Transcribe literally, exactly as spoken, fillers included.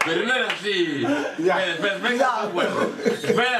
Pero no era así. Ya. Ven, ven, venga, bueno.